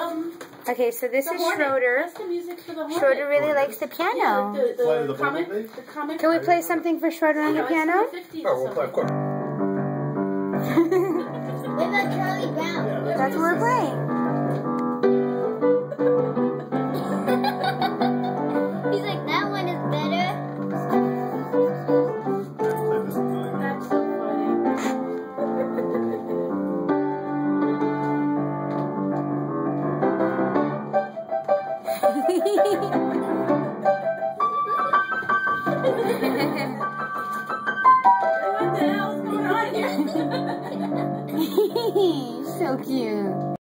Okay, so this is Schroeder. That's the music for the Hornet. Schroeder really likes the piano. Yeah, the comic. Can we play something for Schroeder on the piano? Oh, we'll play, of course. What about Charlie Brown? That's what we're playing. He's like, that one is better. That's so funny. So cute.